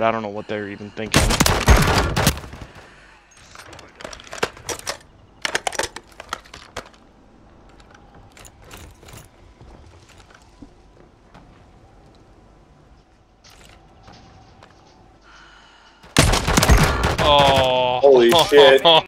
I don't know what they're even thinking. Oh. Holy shit.